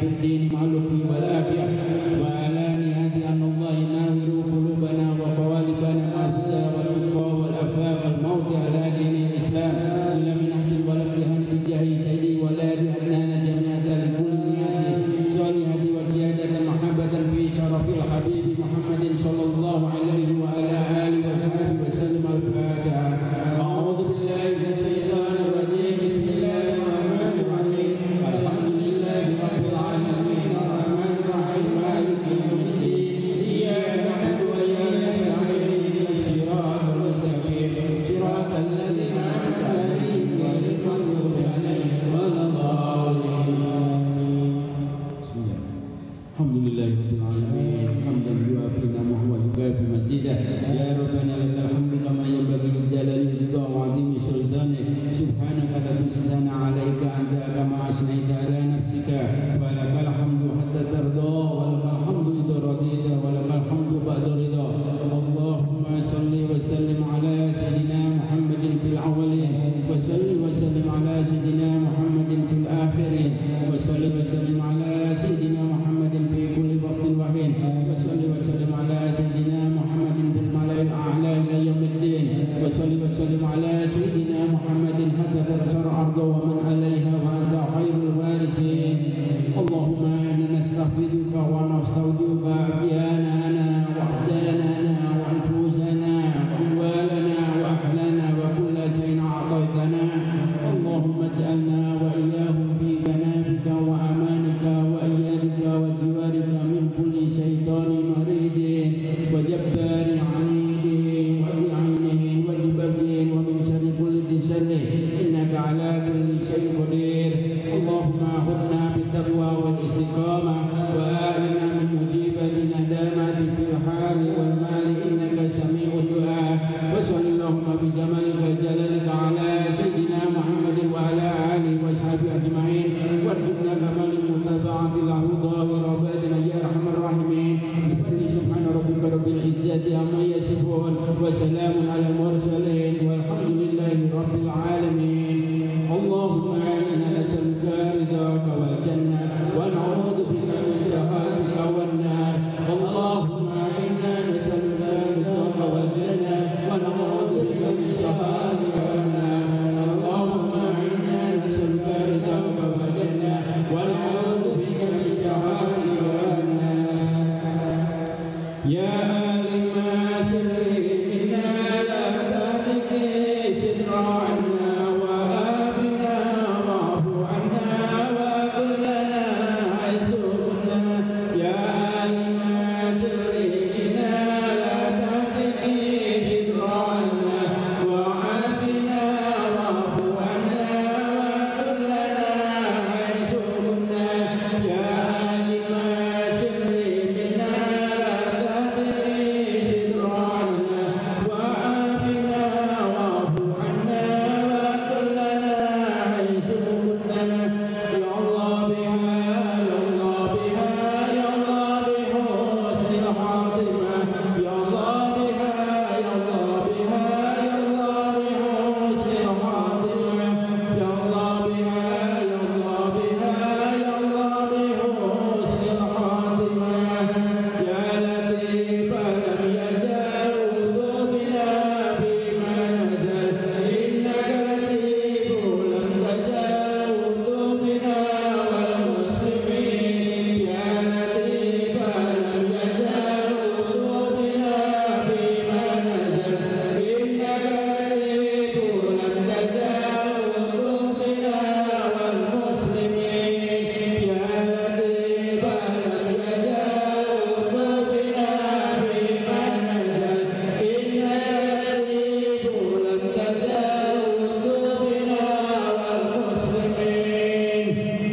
في الدين مع اللطف والعافية وعلانية أن الله يناور قلوبنا وقوالبنا مع الهدى والتقى والعفاف الموت على دين الإسلام إلى منحة ولبلها بجاه سيدي ولادي أبنانا جميعا لكل نيات صالحة وزيادة محبة في شرف الحبيب محمد صلى الله عليه وعلى آله وصحبه وسلم. الفاتحة. أعوذ بالله من الشيطان الرجيم. بسم الله الرحمن الرحيم. الحمد لله رب العالمين الرحمن الرحيم مالك يوم الدين إياك نعبد وإياك نستعين اهدنا الصراط المستقيم صراط الذين أنعمت عليهم غير المغضوب عليهم ولا الضالين. بسم الله. الحمد لله رب العالمين حمدا يوافي نعمه ويكافئ مزيده. يا ربنا لك الحمد كما ينبغي لجلال وجهك وعظيم سلطانك. سبحانك لا تحصى عليك أنت كما أثنيت على نفسك. ولك الحمد حتى ترضى ولك الحمد إذا رضيت ولك الحمد بعد رضا. اللهم صل وسلم على سيدنا محمد في الأولين وصل وسلم على سيدنا محمد في الآخرين وصل وسلم على سيدنا محمد في كل وقت وحين وصل وسلم على سيدنا محمد في الملأ الأعلى إلى يوم الدين وصل وسلم على سيدنا محمد حتى ترسل الأرض ومن عليها وأنت خير الوارثين. اللهم إنا نستحفظك ونستودعك أدياننا وأبداننا وأنفسنا وأموالنا وأهلنا وكل شيء أعطيتنا. اللهم اجعلنا وإياهم في جنابك وأمانك وإيادك وجوارك من كل شيطان مريد وجبار عنيد ولعين ولبغي ومن شر كل شر إنك على كل شيء قدير. اللهم أخذنا بالتقوى والاستقامة وآلنا من مجيبة الندامات في الحال والمال إنك سميع الدعاء. وصل اللهم بجمالك جلالك على سيدنا محمد وعلى آله وصحبه أجمعين وارزقنا كمال المتابعة له ظاهر عبادنا يا أرحم الراحمين. بفضل سبحان ربك رب العزة عما يصفون وسلام على المرسلين والحمد لله رب العالمين. اللهم إنا نسألك رضاك والجنة ونعوذ بك من سخطك والنار. اللهم إنا نسألك رضاك والجنة ونعوذ بك من سخطك والنار. اللهم إنا نسألك رضاك والجنة ونعوذ بك من سخطك والنار. يا عالم سري منا لا تهتك ستر عنا وآبنا واعف عنا وكلنا حيث كنا. يا عالم سري منا لا تهتك ستر عنا وآبنا واعف عنا وكلنا حيث كنا. يا عالم سري منا لا تهتك ستر عنا وآبنا واعف عنا وكلنا حيث كنا. يا الله بها يا الله بها يا الله بحسن الخاتمة. يا الله بها يا الله بها يا الله بحسن الخاتمة. يا الله بها يا الله بها يا الله بحسن الخاتمة. يا لطيف لم يزل قلوبنا بما نزل إنك لطيف لم تزل قلوبنا والمسلمين. يا لطيف لم يزل قلوبنا بما نزل إنك لطيف لم تزل قلوبنا والمسلمين. يا لطيف لم يزل قلوبنا بما نزل إنك لطيف لم تزل قلوبنا والمسلمين.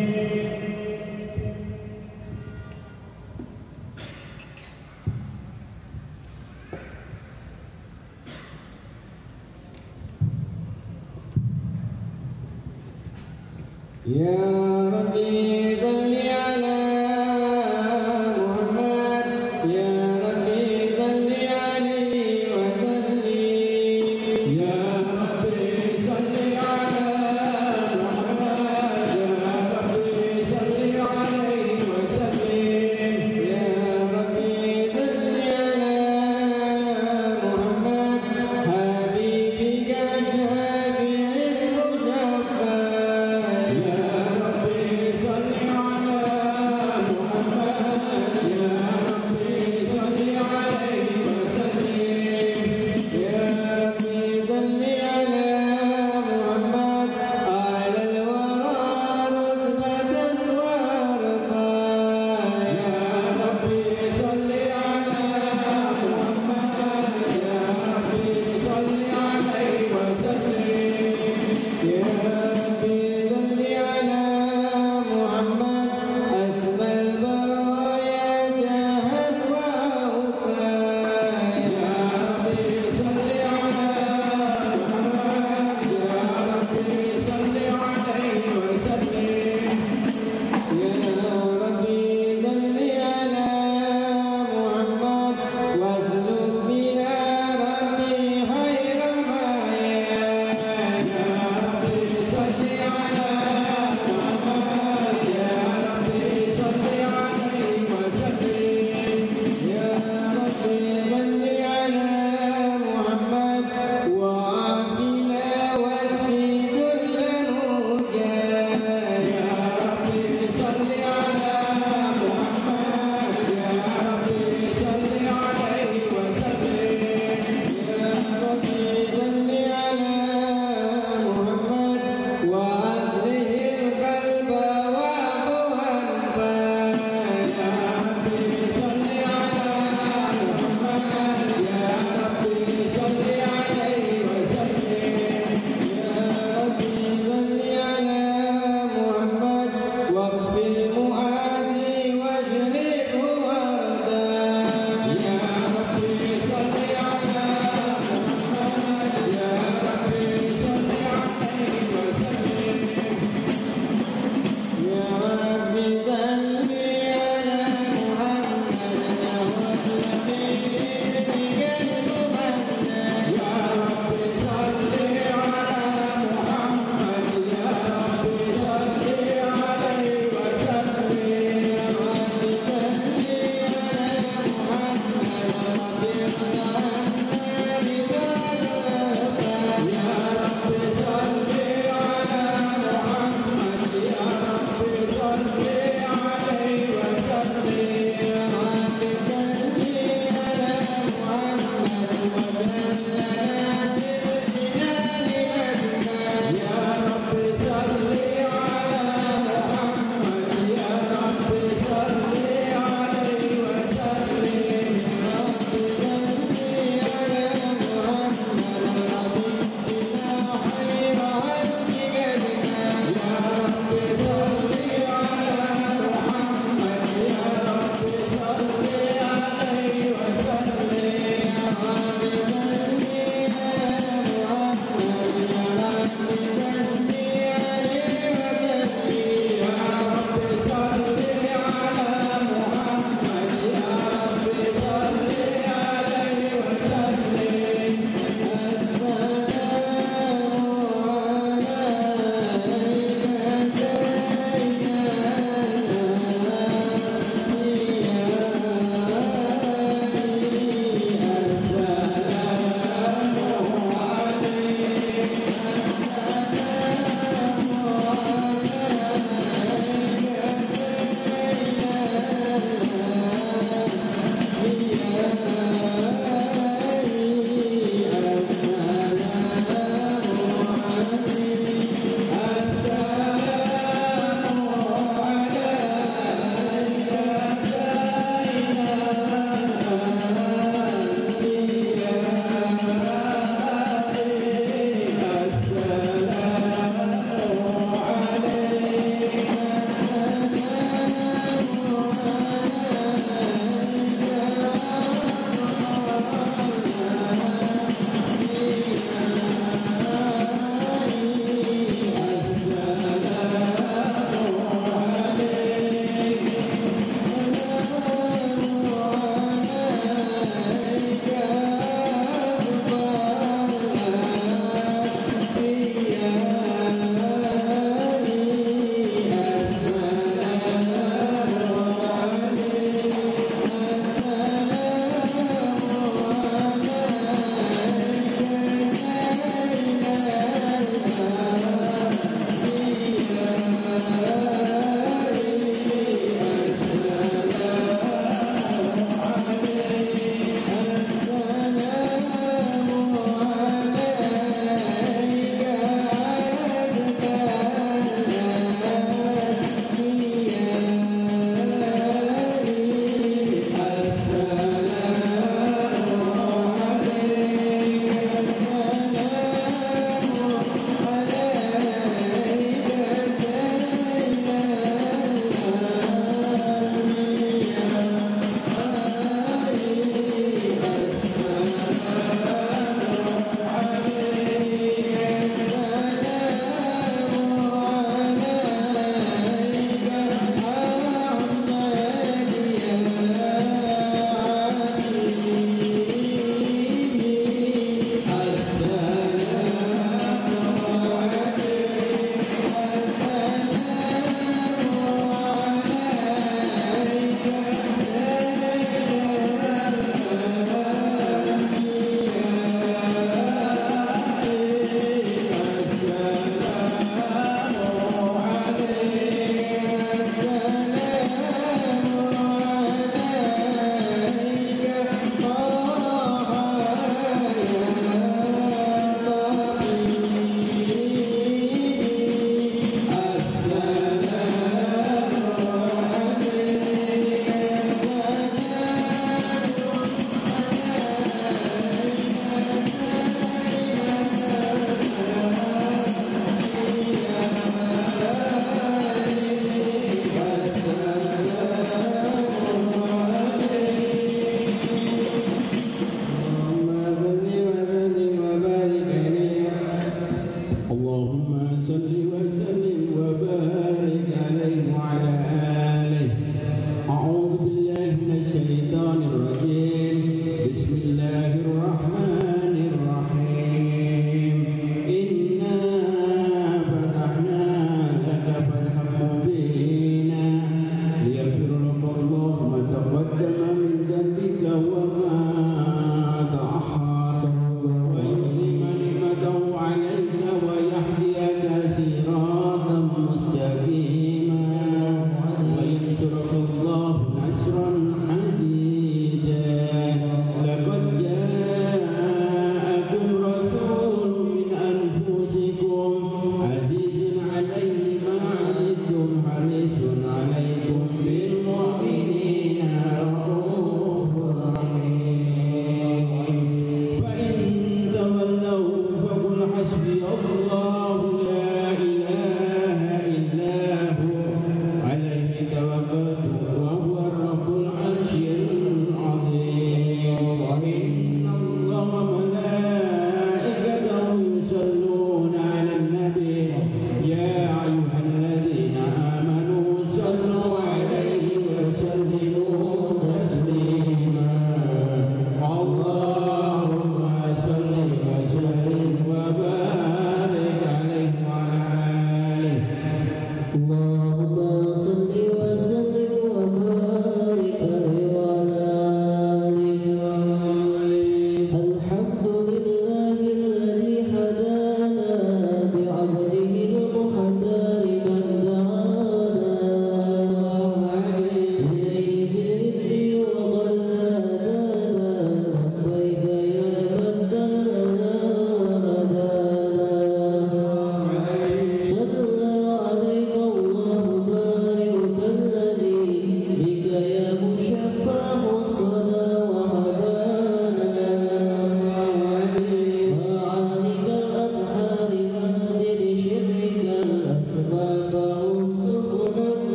يا ربي صل على محمد. يا ربي صل عليه وسلم. يا ربي صل على محمد. يا ربي صل عليه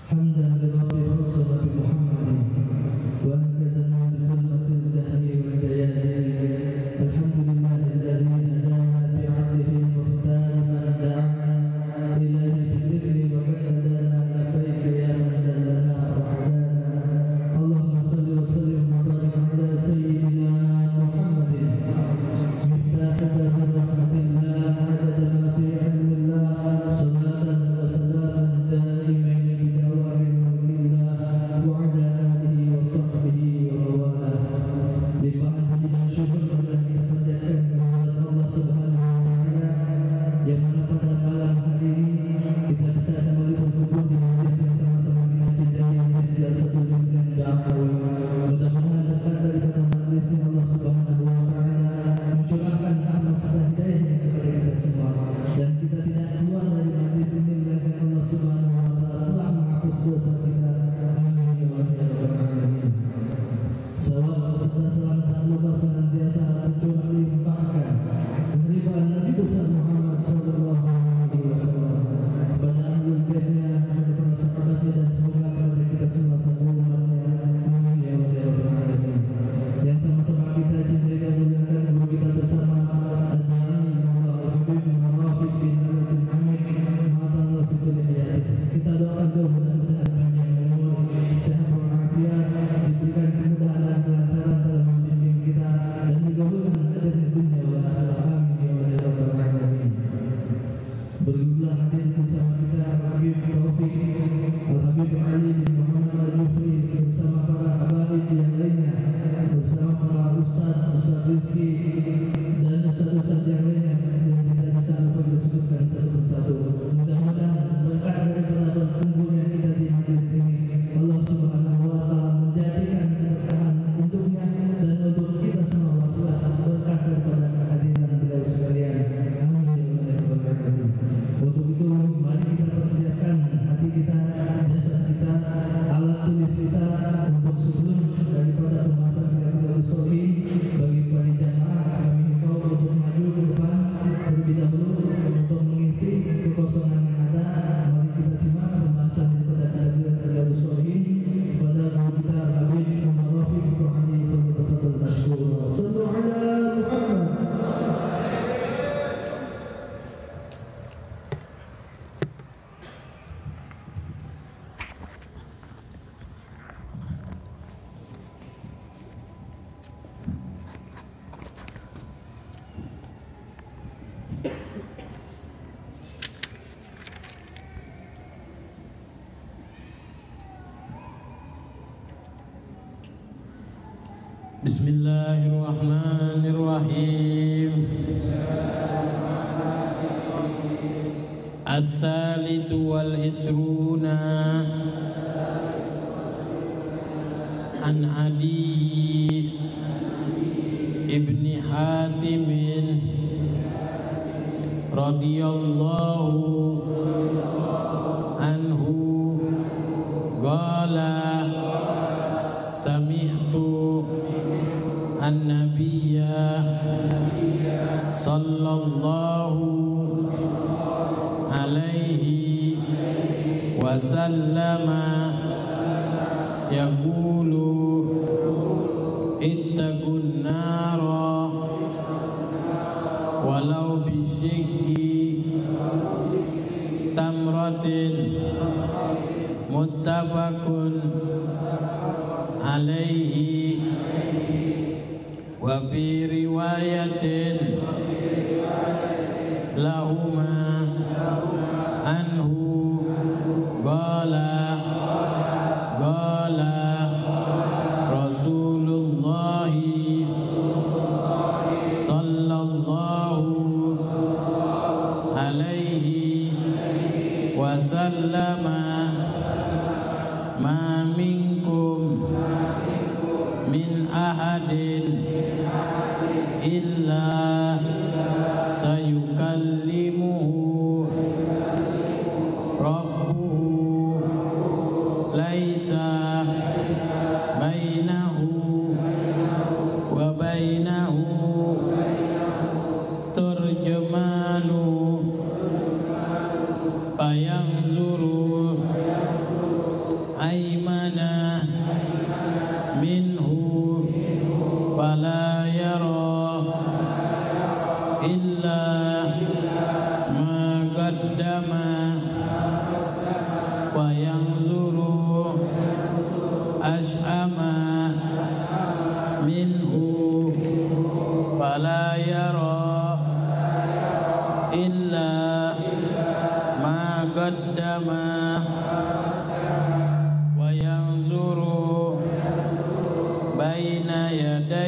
Bismillahirrahmanirrahim. Al-thalithu wal-isruna an Adi ibni Hatimin radhiyallahu anhu qala sami'tu an-nabiyya sallallahu alaihi wasallama yaqulu ittaqun nara walau bisyikki tamratin muttafaqun alaihi wa fi riwayatin lahuma anhu qala Rasulullah sallallahu alaihi wasallam ma minkum min ahadin illa sayukallimuhu rabbuhu laisa bainahu wa bainahu turjumanu fayanzuru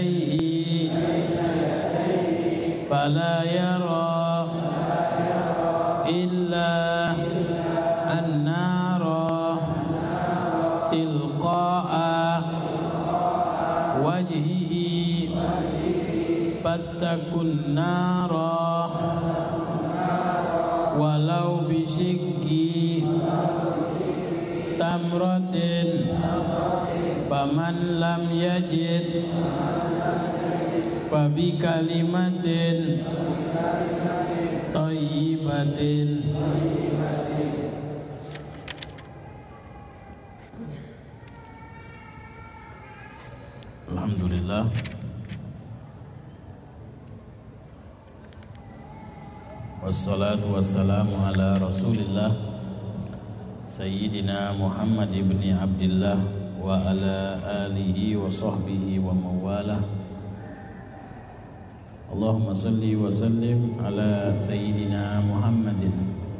يديه فلا يرى إلا النار تلقاء وجهه فاتقوا النار ولو بشق تمرة فمن لم يجد فبكلمة طيبة. Alhamdulillah. Wassalatu wassalamu ala Rasulillah Sayyidina Muhammad ibni Abdillah wa ala alihi wa sahbihi wa mawalah. Allahumma salli wa sallim ala Sayyidina Muhammadin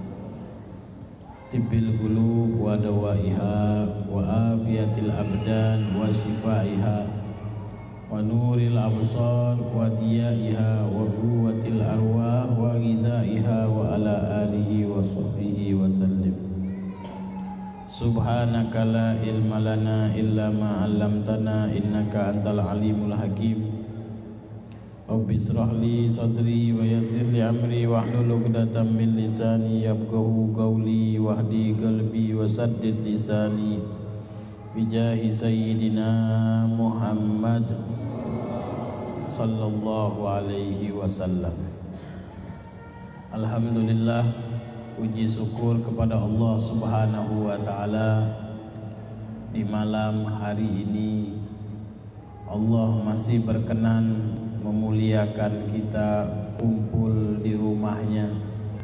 tibbil qulub wa dawaiha wa afiyatil abdan wa shifaiha wa nuril absar wa diyaiha wa quwwatil arwah wa ghidaiha wa ala alihi wa sahbihi wa sallim. Subhanaka la ilma lana illa ma 'allamtana innaka antal alimul hakim. Rabbi israh li sadri wa yassir li amri wahlul 'uqdatam min lisani yafqahu qawli wahdi qalbi wa saddid lisani bijahi sayyidina Muhammad sallallahu alaihi wasallam. Alhamdulillah, puji syukur kepada Allah Subhanahu wa taala. Di malam hari ini Allah masih berkenan memuliakan kita kumpul di rumahnya.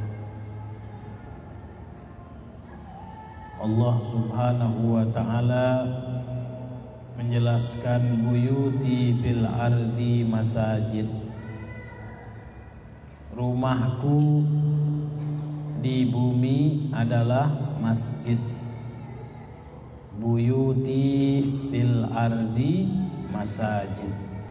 Allah Subhanahu wa ta'ala menjelaskan buyuti fil ardi masajid, rumahku di bumi adalah masjid. Buyuti fil ardi masajid.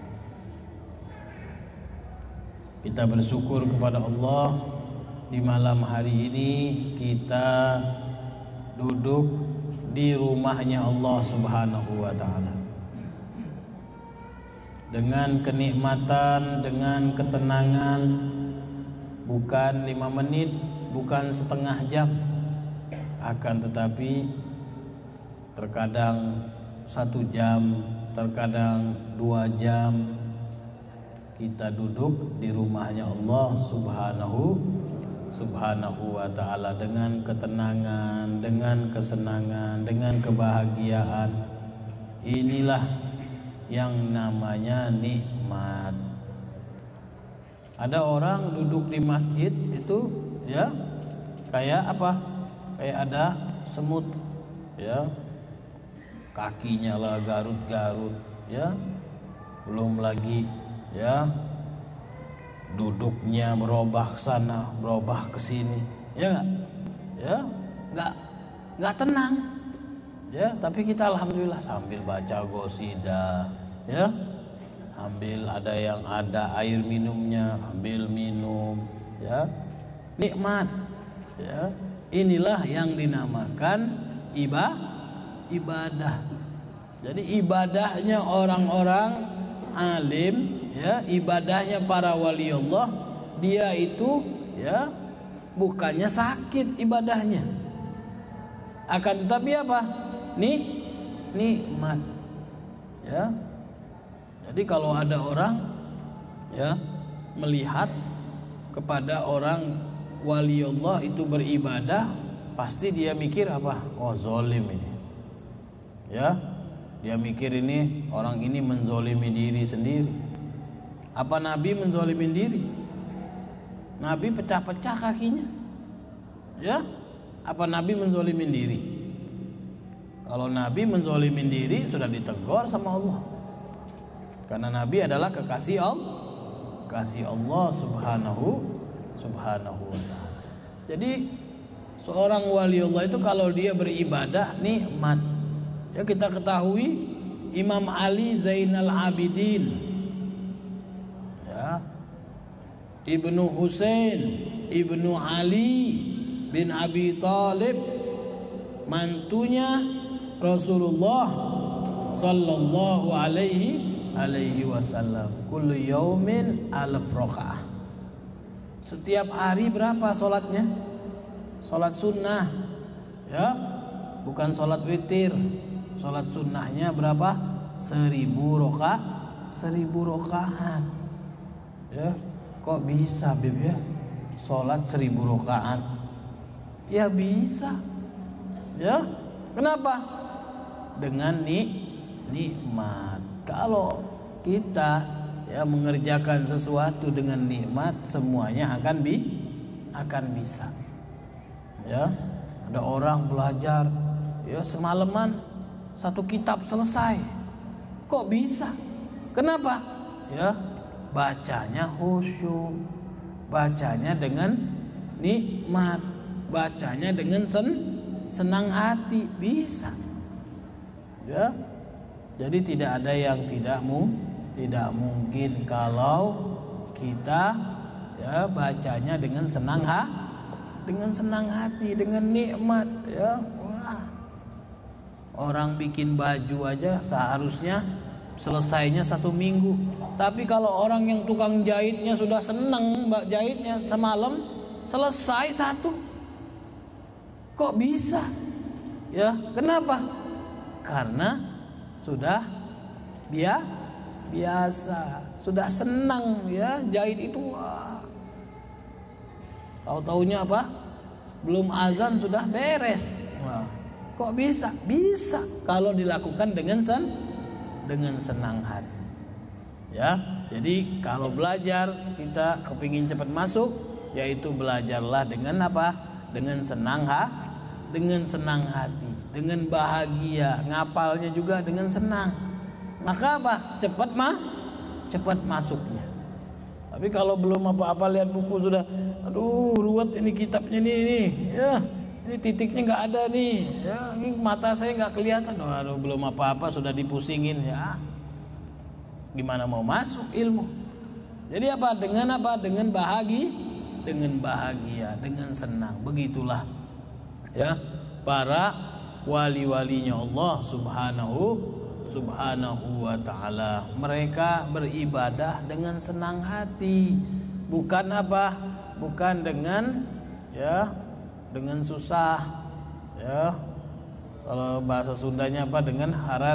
Kita bersyukur kepada Allah di malam hari ini kita duduk di rumahnya Allah Subhanahu wa ta'ala dengan kenikmatan, dengan ketenangan. Bukan 5 menit, bukan setengah jam, akan tetapi terkadang 1 jam, terkadang 2 jam kita duduk di rumahnya Allah Subhanahu wa ta'ala dengan ketenangan, dengan kesenangan, dengan kebahagiaan. Inilah yang namanya nikmat. Ada orang duduk di masjid itu ya kayak apa? Kayak ada semut ya. Kakinya lah garut-garut ya. Belum lagi ya duduknya berubah sana, berubah ke sini, ya enggak? Ya, enggak tenang. Ya, tapi kita alhamdulillah sambil baca qasidah, ya. Ambil ada yang ada air minumnya, ambil minum, ya. Nikmat. Ya. Inilah yang dinamakan ibadah. Jadi ibadahnya orang-orang alim, ya, ibadahnya para wali Allah, dia itu ya bukannya sakit ibadahnya, akan tetapi apa? Nikmat. Ya. Jadi kalau ada orang ya melihat kepada orang wali Allah itu beribadah, pasti dia mikir apa? Oh, zolim ini. Ya. Dia mikir ini orang ini menzolimi diri sendiri. Apa Nabi menzolimin diri? Nabi pecah-pecah kakinya. Ya? Apa Nabi menzolimin diri? Kalau Nabi menzolimin diri sudah ditegur sama Allah. Karena Nabi adalah kekasih Allah, kasih Allah Subhanahu wa ta'ala. Jadi seorang wali Allah itu kalau dia beribadah nikmat. Ya, kita ketahui Imam Ali Zainal Abidin ibnu Husain ibnu Ali bin Abi Thalib, mantunya Rasulullah sallallahu alaihi wasallam. Kullu yaumin alf rakaah. Setiap hari berapa sholatnya? Sholat sunnah, ya, bukan sholat witir. Sholat sunnahnya berapa? 1000 rakaat. Ya, kok bisa Bib ya? Sholat 1000 rakaat? Ya bisa. Ya, kenapa? Dengan nikmat. Kalau kita ya mengerjakan sesuatu dengan nikmat, semuanya akan bisa. Ya, ada orang belajar ya semalaman 1 kitab selesai. Kok bisa? Kenapa? Ya, bacanya khusyuk, bacanya dengan nikmat, bacanya dengan senang hati, bisa. Ya, jadi tidak ada yang tidak mungkin kalau kita ya bacanya dengan senang hati, dengan nikmat. Ya, wah. Orang bikin baju aja seharusnya selesainya 1 minggu. Tapi kalau orang yang tukang jahitnya sudah senang mbak jahitnya, semalam selesai 1. Kok bisa? Ya, kenapa? Karena sudah biasa, sudah senang ya jahit itu. Wah. Tahu-taunya apa? Belum azan sudah beres. Wah. Kok bisa? Bisa kalau dilakukan dengan senang hati. Ya, jadi kalau belajar kita kepingin cepat masuk, yaitu belajarlah dengan apa? Dengan senang hati, dengan bahagia, ngapalnya juga dengan senang. Maka apa? Cepat masuknya. Tapi kalau belum apa-apa lihat buku sudah, aduh ruwet ini kitabnya nih, ya. Ini titiknya nggak ada nih, ya, ini mata saya nggak kelihatan. Aduh, belum apa-apa sudah dipusingin, ya. Gimana mau masuk ilmu? Jadi apa? Dengan apa? Dengan bahagia, dengan senang. Begitulah, ya, para wali-walinya Allah subhanahu wa ta'ala. Mereka beribadah dengan senang hati, bukan apa? Bukan dengan dengan susah, ya. Kalau bahasa Sundanya apa? Dengan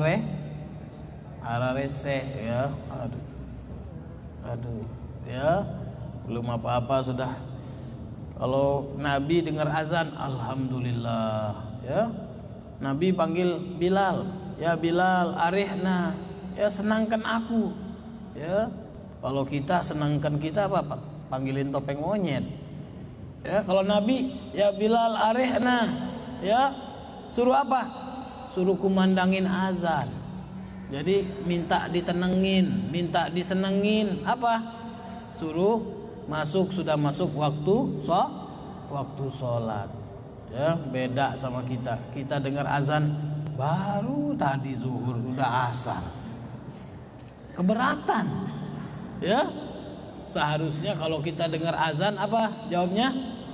harareseh, ya. Aduh, ya. Belum apa-apa sudah. Kalau Nabi dengar azan, alhamdulillah, ya. Nabi panggil Bilal, ya Bilal, arihna, ya senangkan aku, ya. Kalau kita senangkan kita apa? Panggilin topeng monyet. Ya, kalau Nabi, ya Bilal arihna, ya suruh apa? Suruh kumandangin azan. Jadi minta ditenengin, minta disenengin, apa? Suruh masuk, sudah masuk waktu sholat. Ya, beda sama kita. Kita dengar azan baru tadi zuhur, udah asar. Keberatan. Ya. Seharusnya kalau kita dengar azan apa jawabnya?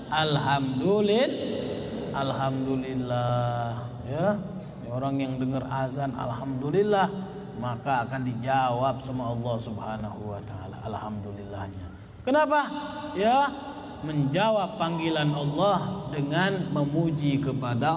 Alhamdulillah. Ya, orang yang dengar azan alhamdulillah, maka akan dijawab sama Allah Subhanahu wa taala alhamdulillahnya. Kenapa? Ya, menjawab panggilan Allah dengan memuji kepada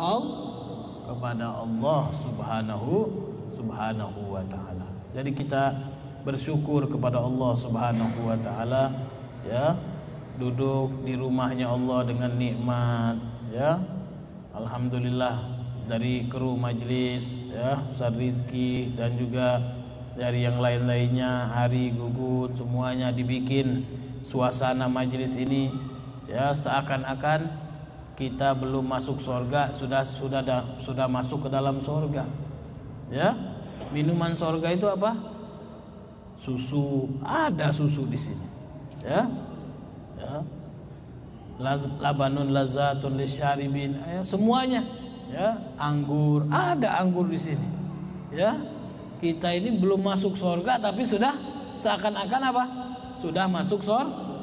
Allah Subhanahu wa taala. Jadi kita bersyukur kepada Allah Subhanahu wa taala, ya, duduk di rumahnya Allah dengan nikmat, ya. Alhamdulillah dari kru majlis, ya, Ustaz Rizki dan juga dari yang lain-lainnya, Hari, Gugun, semuanya dibikin suasana majlis ini, ya, seakan-akan kita belum masuk surga, sudah masuk ke dalam surga. Ya. Minuman surga itu apa? Susu, ada susu di sini, ya, ya. Labanun lazatun lisyaribin, ya, semuanya, ya. Anggur, ada anggur di sini, ya. Kita ini belum masuk surga tapi sudah seakan-akan apa? Sudah masuk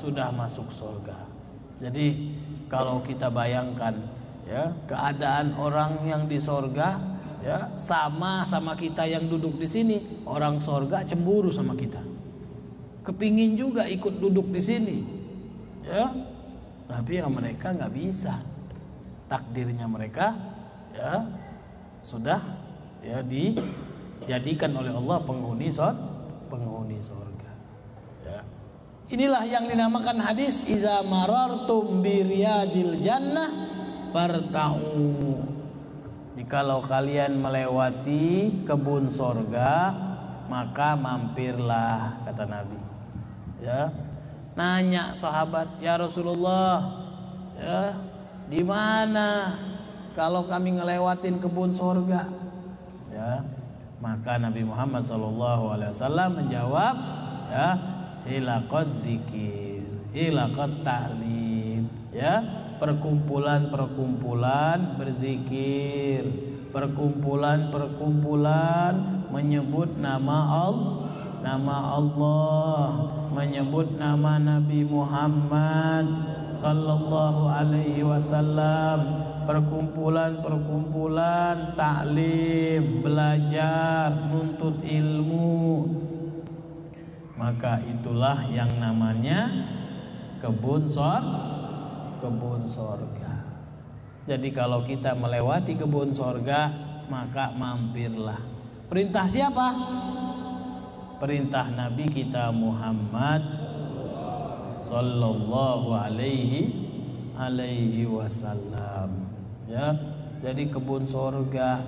sudah masuk surga. Jadi kalau kita bayangkan ya keadaan orang yang di surga ya sama kita yang duduk di sini, orang surga cemburu sama kita. Kepingin juga ikut duduk di sini. Ya. Tapi ya mereka nggak bisa. Takdirnya mereka ya sudah ya dijadikan oleh Allah penghuni surga. Ya. Inilah yang dinamakan hadis idza marartum bi riyadil jannah farta'u. Jikalau kalian melewati kebun surga maka mampirlah, kata Nabi. Ya. Nanya sahabat, ya Rasulullah, ya, di mana kalau kami ngelewatin kebun surga? Ya. Maka Nabi Muhammad SAW menjawab, ya, hilaqad dzikir, hilaqat ta'lim, ya, perkumpulan berzikir, perkumpulan menyebut nama Allah, menyebut nama Nabi Muhammad sallallahu alaihi wasallam, perkumpulan taklim, belajar, nuntut ilmu. Maka itulah yang namanya kebun sorga. Jadi kalau kita melewati kebun sorga maka mampirlah. Perintah siapa? Perintah Nabi kita Muhammad sallallahu alaihi wasallam. Ya, jadi kebun sorga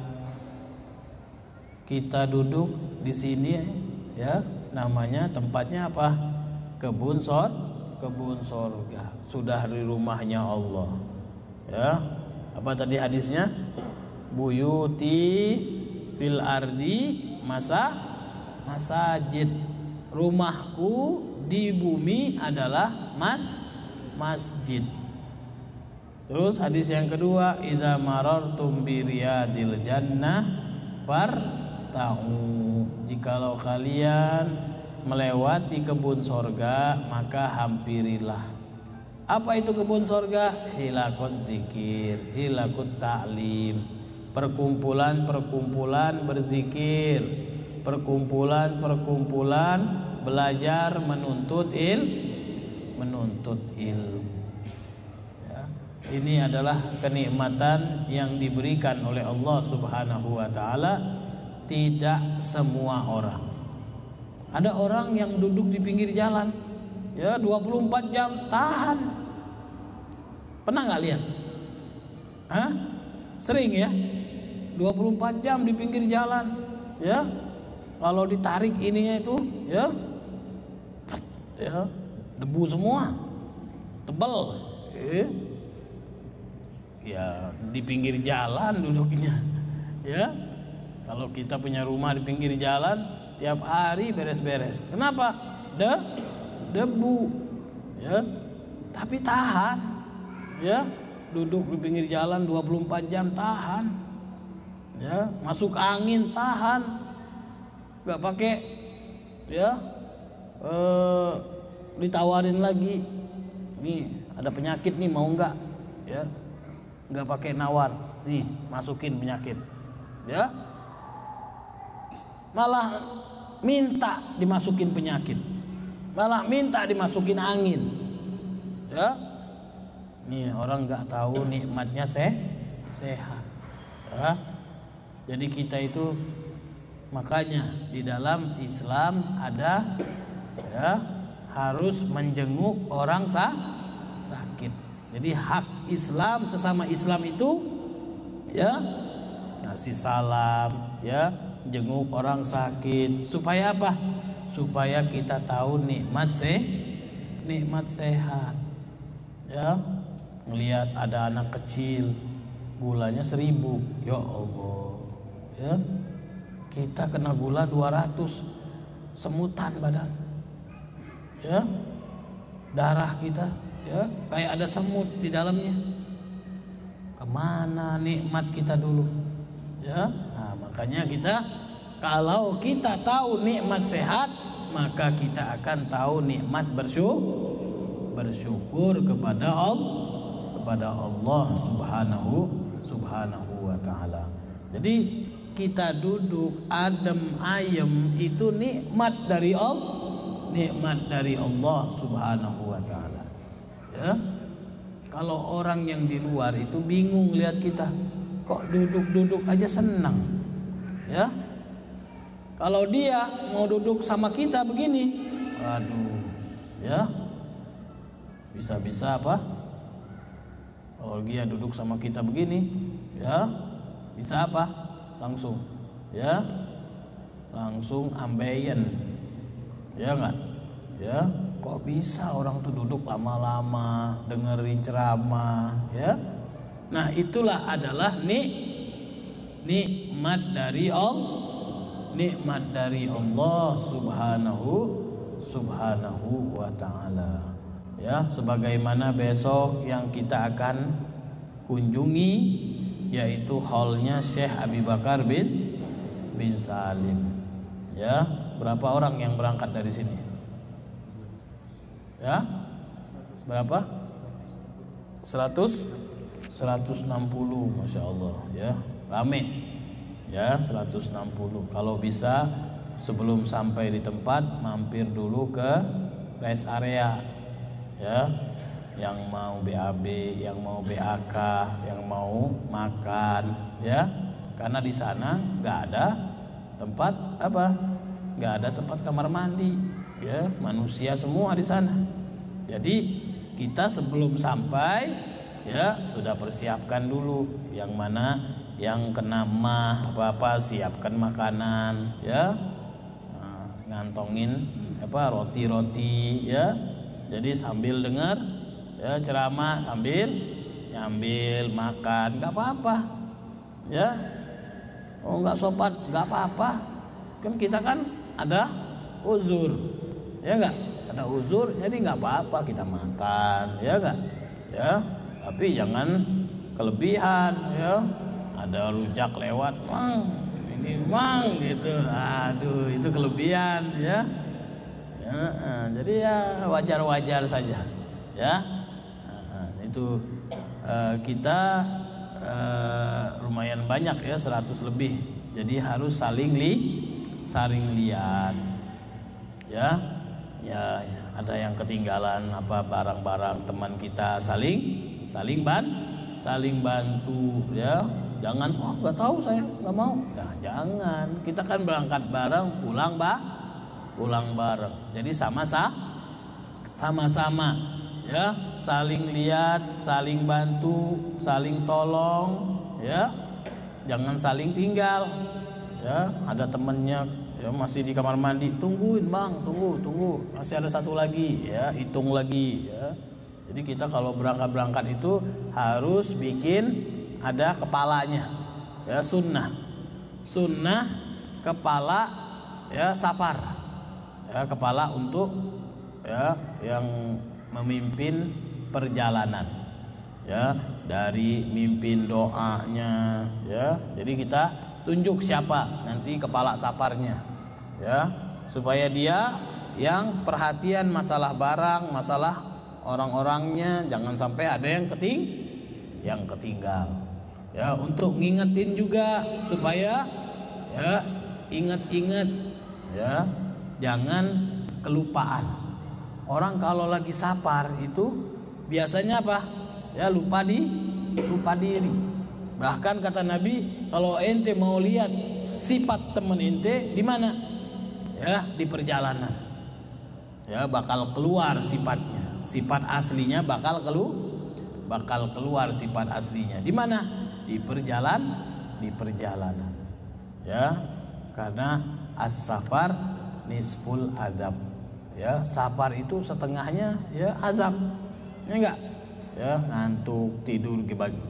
kita duduk di sini ya, namanya tempatnya apa? Kebun sorga. Sudah di rumahnya Allah. Ya, apa tadi hadisnya? Buyuti fil ardi masajid. Rumahku di bumi adalah masjid. Terus hadis yang kedua, idza marartum bi riyadil jannah farta'u. Jikalau kalian melewati kebun sorga maka hampirilah. Apa itu kebun sorga? Hilaqut dzikir, hilaqut ta'lim, perkumpulan berzikir, perkumpulan belajar menuntut ilmu. Ya. Ini adalah kenikmatan yang diberikan oleh Allah Subhanahu wa taala. Tidak semua orang. Ada orang yang duduk di pinggir jalan ya 24 jam tahan. Pernah nggak lihat? Hah? Sering ya? 24 jam di pinggir jalan ya. Kalau ditarik ininya itu ya debu semua, tebal. Ya di pinggir jalan duduknya ya. Kalau kita punya rumah di pinggir jalan tiap hari beres-beres. Kenapa? Debu ya. Tapi tahan ya, duduk di pinggir jalan 24 jam tahan ya, masuk angin tahan, nggak pakai ya ditawarin lagi, nih ada penyakit nih mau nggak ya, nggak pakai nawar, nih masukin penyakit ya, malah minta dimasukin penyakit, malah minta dimasukin angin ya. Nih orang nggak tahu nikmatnya sehat ya. Jadi kita itu makanya di dalam Islam ada ya, harus menjenguk orang sakit. Jadi hak Islam sesama Islam itu ya ngasih salam ya, jenguk orang sakit. Supaya apa? Supaya kita tahu nikmat sehat ya. Ngelihat ada anak kecil gulanya 1000, ya Allah ya, kita kena gula 200, semutan badan ya, darah kita ya kayak ada semut di dalamnya. Kemana nikmat kita dulu ya? Nah, makanya kita, kalau kita tahu nikmat sehat, maka kita akan tahu nikmat bersyukur kepada Allah subhanahu wa ta'ala. Jadi kita duduk adem ayem itu nikmat dari Allah subhanahu wa ta'ala. Ya, kalau orang yang di luar itu bingung lihat kita, kok duduk-duduk aja senang. Ya, kalau dia mau duduk sama kita begini, aduh, ya, bisa-bisa apa? Kalau dia duduk sama kita begini, ya, bisa apa? Langsung, ya, langsung ambeien, ya enggak? Ya, kok bisa orang tuh duduk lama-lama dengerin ceramah, ya? Nah, itulah adalah nikmat dari Allah subhanahu wa ta'ala. Ya, sebagaimana besok yang kita akan kunjungi yaitu hallnya Syekh Abi Bakar bin Salim. Ya, berapa orang yang berangkat dari sini? Ya, berapa? 160, masya Allah. Ya, rame. Ya, 160. Kalau bisa sebelum sampai di tempat mampir dulu ke rest area. Ya, yang mau BAB, yang mau BAK, yang mau makan, ya, karena di sana nggak ada tempat apa, nggak ada tempat kamar mandi, ya, manusia semua di sana. Jadi kita sebelum sampai, ya, sudah persiapkan dulu, yang mana yang kena mah apa siapkan makanan, ya, ngantongin apa roti-roti, ya. Jadi sambil dengar, ya, ceramah sambil nyambil makan, nggak apa-apa, ya. Oh, nggak sopan, nggak apa-apa. Kan kita kan ada uzur, ya nggak? Ada uzur, jadi nggak apa-apa kita makan, ya nggak? Ya, tapi jangan kelebihan, ya. Ada rujak lewat, mang, ini mang gitu, aduh itu kelebihan, ya. Jadi ya wajar-wajar saja, ya. Itu kita lumayan banyak, ya, 100 lebih. Jadi harus saling lihat, ya. Ya, ada yang ketinggalan apa barang-barang teman kita, saling bantu, ya. Jangan, oh nggak tahu saya, nggak mau. Nah, jangan. Kita kan berangkat bareng, pulang bareng. Jadi sama-sama, ya, saling lihat, saling bantu, saling tolong, ya. Jangan saling tinggal. Ya, ada temennya, ya, masih di kamar mandi, tungguin bang, tunggu, masih ada satu lagi, ya, hitung lagi, ya. Jadi kita kalau berangkat itu harus bikin ada kepalanya, ya, sunnah kepala, ya, safar, ya, kepala untuk, ya, yang memimpin perjalanan, ya, dari mimpin doanya, ya. Jadi kita tunjuk siapa nanti kepala safarnya, ya, supaya dia yang perhatian masalah barang, masalah orang-orangnya, jangan sampai ada yang ketinggal, ya, untuk ngingetin juga supaya, ya, ingat-ingat, ya, jangan kelupaan. Orang kalau lagi safar itu biasanya apa? Ya, lupa diri. Bahkan kata Nabi, kalau ente mau lihat sifat teman ente di mana? Ya, di perjalanan. Ya, bakal keluar sifatnya. Sifat aslinya bakal keluar sifat aslinya. Di mana? Di perjalanan. Ya, karena as-safar nisful azab. Ya, safar itu setengahnya, ya, azab. Ya enggak? Ya, ngantuk, tidur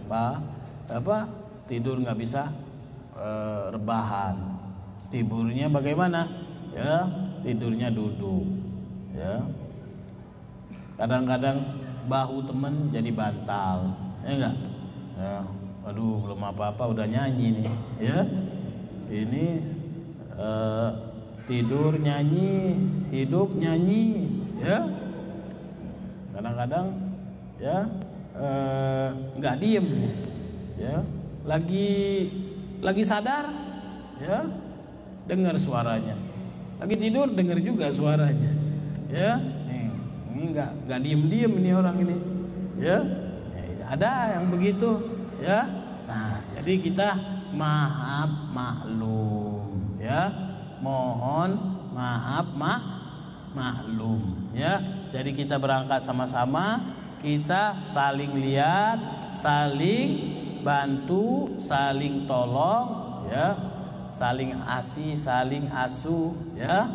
tidur nggak bisa rebahan. Tidurnya bagaimana? Ya, tidurnya duduk. Ya. Kadang-kadang bahu temen jadi bantal, ya enggak? Ya, waduh, belum apa-apa udah nyanyi nih, ya. Ini tidur nyanyi, hidup nyanyi, ya. Kadang-kadang ya nggak diem, ya lagi sadar, ya dengar suaranya, lagi tidur dengar juga suaranya, ya ini nggak diem ini orang ini, ya ada yang begitu, ya. Nah jadi kita maklum, ya mohon maaf maklum, ya. Jadi kita berangkat sama-sama, kita saling lihat, saling bantu, saling tolong, ya, saling asih, saling asuh, ya,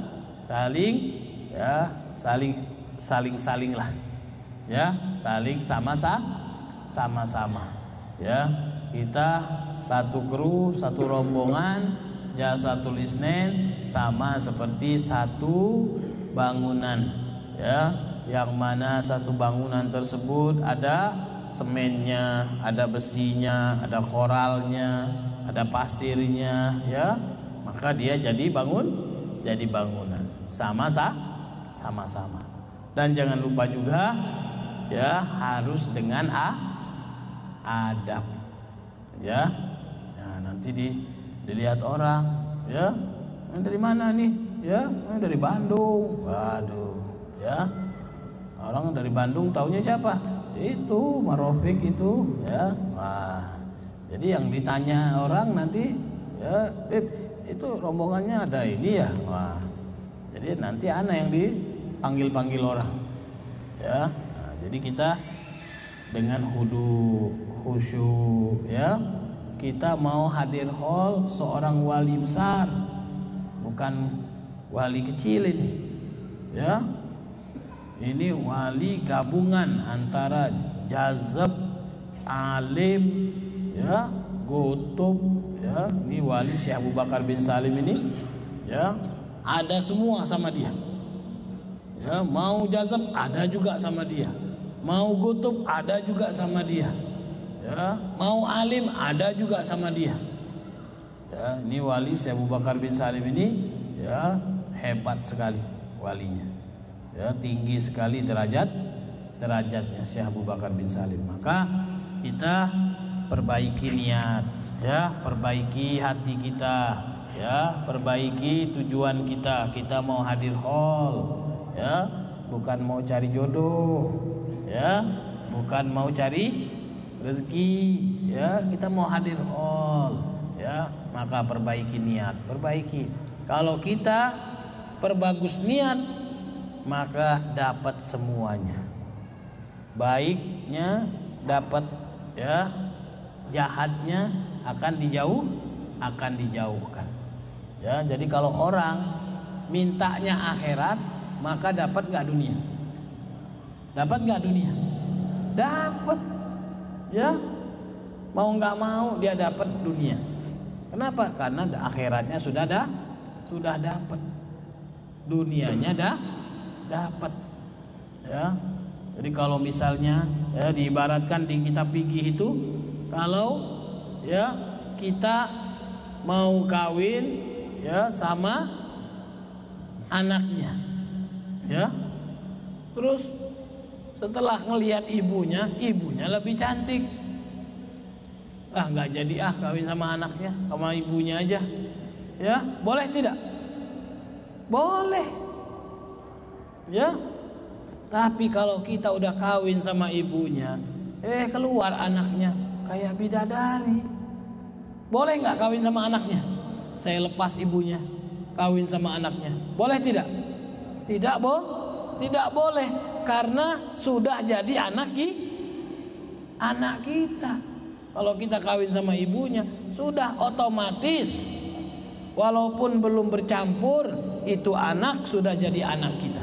saling lah, ya, saling sama-sama, ya. Kita satu kru, satu rombongan, Jalsatul Isnin, sama seperti satu bangunan, ya, yang mana satu bangunan tersebut ada semennya, ada besinya, ada koralnya, ada pasirnya, ya, maka dia jadi bangunan sama-sama. Dan jangan lupa juga, ya, harus dengan adab, ya. Nah, nanti dilihat orang, ya, dari mana nih, ya, dari Bandung, waduh, ya, orang dari Bandung taunya siapa? Itu Marofik itu, ya. Wah, jadi yang ditanya orang nanti, ya, itu rombongannya ada ini ya. Wah, jadi nanti ana yang dipanggil orang, ya. Nah, jadi kita dengan khusyuk, ya, kita mau hadir hall seorang wali besar, bukan wali kecil ini, ya. Ini wali gabungan antara jazab, alim, ya, gotub, ya. Ini wali Syekh Abu Bakar bin Salim ini, ya, ada semua sama dia, ya. Mau jazab ada juga sama dia, mau gotub ada juga sama dia, ya. Mau alim ada juga sama dia, ya. Ini wali Syekh Abu Bakar bin Salim ini, ya, hebat sekali walinya, ya, tinggi sekali derajatnya Syekh Abu Bakar bin Salim. Maka kita perbaiki niat, ya, perbaiki hati kita, ya, perbaiki tujuan kita. Kita mau hadir hall, ya, bukan mau cari jodoh, ya, bukan mau cari rezeki, ya, kita mau hadir hall, ya. Maka perbaiki niat, perbaiki. Kalau kita perbagus niat, maka dapat semuanya. Baiknya dapat, ya, jahatnya akan dijauhkan. Ya, jadi kalau orang mintanya akhirat, maka dapat nggak dunia? Dapat nggak dunia? Dapat, ya. Mau nggak mau dia dapat dunia. Kenapa? Karena akhiratnya sudah dapat, dunianya dapat, ya. Jadi kalau misalnya, ya, diibaratkan di kitab fikih itu, kalau, ya, kita mau kawin, ya, sama anaknya, ya, terus setelah ngelihat ibunya lebih cantik, nggak jadi kawin sama anaknya, sama ibunya aja, ya, boleh tidak? Boleh, ya. Tapi kalau kita udah kawin sama ibunya, keluar anaknya kayak bidadari, boleh nggak kawin sama anaknya? Saya lepas ibunya, kawin sama anaknya, boleh tidak? Tidak boleh, karena sudah jadi anak kita. Kalau kita kawin sama ibunya, sudah otomatis, walaupun belum bercampur, itu anak sudah jadi anak kita.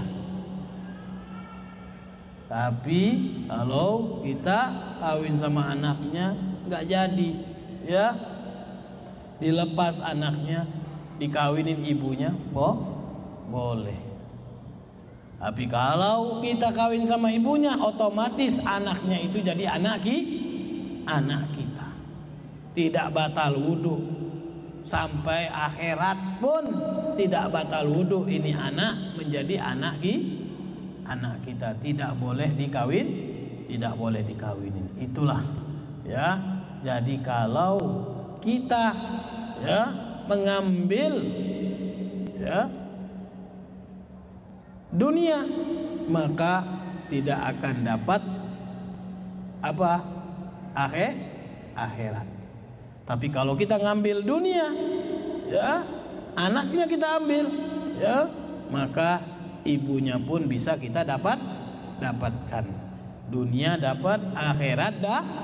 Tapi kalau kita kawin sama anaknya nggak jadi, ya, dilepas anaknya, dikawinin ibunya, boleh. Tapi kalau kita kawin sama ibunya, otomatis anaknya itu jadi anak kita. Tidak batal wudhu, sampai akhirat pun tidak batal wudhu. Ini anak menjadi anak anak kita tidak boleh dikawinin. Itulah ya. Jadi kalau kita ya mengambil ya dunia, maka tidak akan dapat apa? Akhirat. Tapi kalau kita ngambil dunia, ya, anaknya kita ambil, ya, maka ibunya pun bisa kita dapatkan. Dunia dapat, akhirat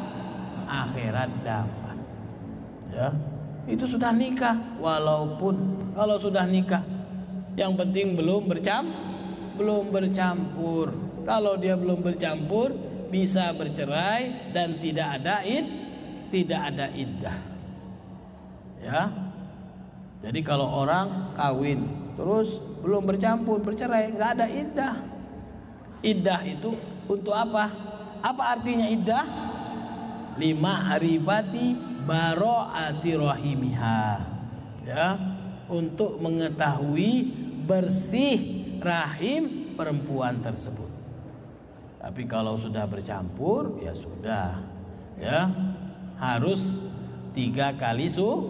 dapat. Ya, itu sudah nikah. Walaupun kalau sudah nikah, yang penting belum bercampur. Kalau dia belum bercampur, bisa bercerai dan tidak ada iddah. Ya. Jadi kalau orang kawin terus belum bercampur, bercerai, nggak ada iddah. Iddah itu untuk apa? Apa artinya iddah? 5 harifati baro'ati rahimiha. Ya, untuk mengetahui bersih rahim perempuan tersebut. Tapi kalau sudah bercampur, ya sudah, ya harus 3 kali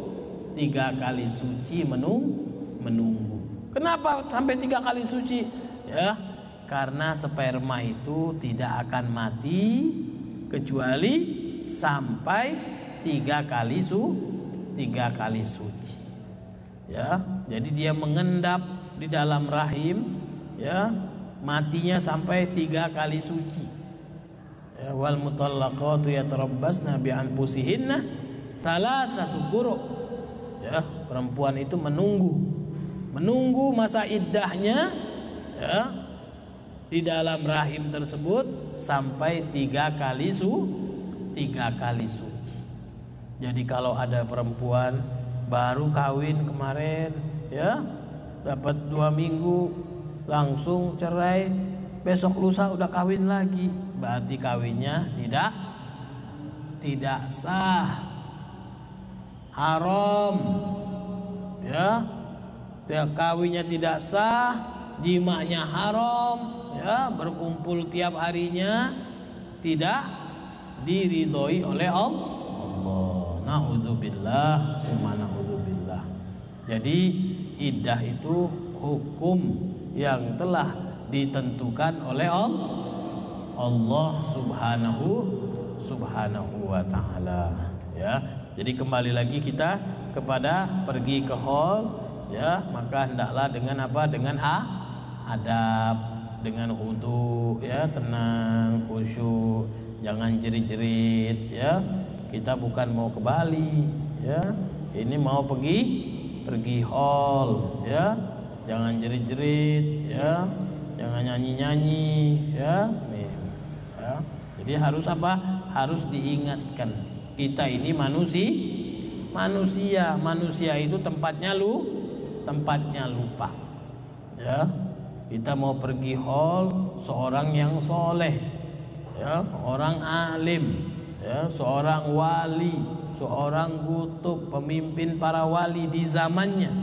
suci menunggu. Kenapa sampai 3 kali suci? Ya, karena sperma itu tidak akan mati kecuali sampai 3 kali suci. Ya, jadi dia mengendap di dalam rahim, ya, matinya sampai 3 kali suci. Ya, wal mutallaqatu yatarabbasna bi anfusihinna salasatu quru'. Ya, perempuan itu menunggu masa iddahnya, ya, di dalam rahim tersebut sampai 3 kali suci. Jadi kalau ada perempuan baru kawin kemarin, ya, dapat 2 minggu langsung cerai, besok lusa udah kawin lagi, berarti kawinnya tidak sah, haram. Ya, kawinnya tidak sah, jimanya haram, ya, berkumpul tiap harinya tidak diridhoi oleh Allah. Na'udzubillah, na'udzubillah. Jadi iddah itu hukum yang telah ditentukan oleh Allah subhanahu wa ta'ala. Ya, jadi kembali lagi kita kepada pergi ke hall, ya, maka hendaklah dengan apa? Dengan adab, dengan wudu, ya, tenang, khusyuk, jangan jerit-jerit, ya. Kita bukan mau ke Bali, ya. Ini mau pergi hall, ya. Jangan jerit-jerit, ya. Jangan nyanyi-nyanyi, ya. Nih, ya. Jadi harus apa? Harus diingatkan. Kita ini manusia itu tempatnya lupa. Ya. Kita mau pergi hall, seorang yang soleh, ya, orang alim, ya, seorang wali, seorang kutub, pemimpin para wali di zamannya.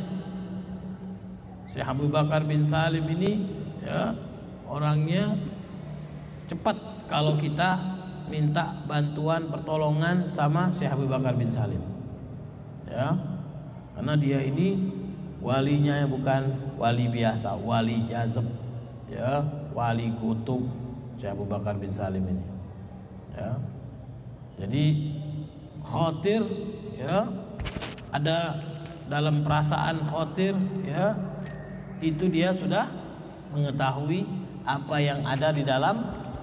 Syekh Abu Bakar bin Salim ini, ya, orangnya cepat kalau kita minta bantuan pertolongan sama Syekh Abu Bakar bin Salim. Ya, karena dia ini walinya bukan wali biasa, wali jazab, ya, wali kutub, Syekh Abu Bakar bin Salim ini. Ya. Jadi khawatir, ya, ada dalam perasaan khawatir, ya, itu dia sudah mengetahui apa yang ada di dalam,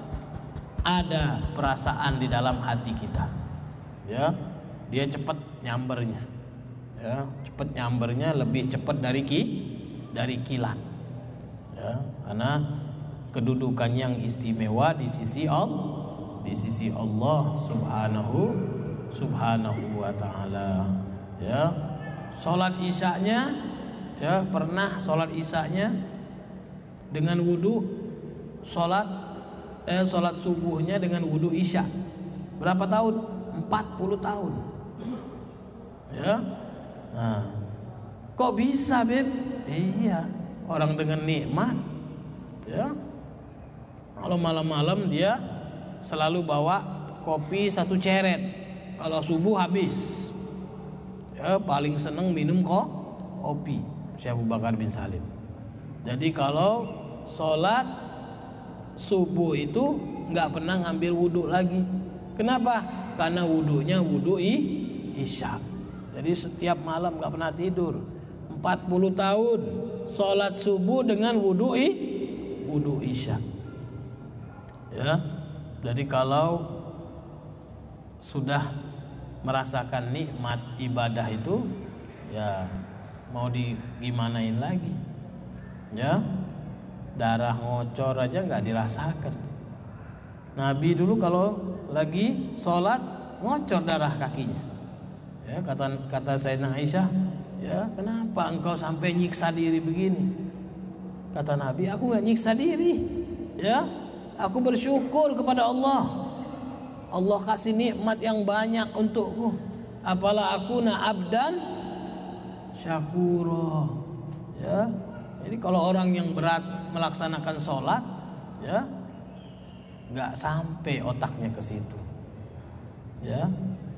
ada perasaan di dalam hati kita, ya, dia cepat nyambernya, ya, cepat nyambernya lebih cepat dari kilat, ya, karena kedudukan yang istimewa di sisi Allah subhanahu wa ta'ala. Ya, sholat isyanya, ya, pernah sholat isyanya dengan wudu, sholat subuhnya dengan wudu isya. Berapa tahun? 40 tahun. Ya. Nah, kok bisa, Beb? Iya, orang dengan nikmat, ya, Kalau malam-malam dia selalu bawa kopi 1 ceret. Kalau subuh habis. Ya, paling seneng minum kopi. Syekh Abu Bakar bin Salim. Jadi kalau sholat subuh itu nggak pernah ngambil wudhu lagi. Kenapa? Karena wudhunya wudhu isya. Jadi setiap malam nggak pernah tidur. 40 tahun sholat subuh dengan wudhu isya. Ya, jadi kalau sudah merasakan nikmat ibadah itu, ya mau digimanain lagi? Ya, darah ngocor aja nggak dirasakan. Nabi dulu kalau lagi sholat ngocor darah kakinya. Ya, kata Sayyidina Aisyah, ya kenapa engkau sampai nyiksa diri begini? Kata Nabi, aku nggak nyiksa diri. Ya, aku bersyukur kepada Allah. Allah kasih nikmat yang banyak untukku. Apalah aku abdan syakura. Ya, jadi kalau orang yang berat melaksanakan sholat, ya nggak sampai otaknya ke situ. Ya,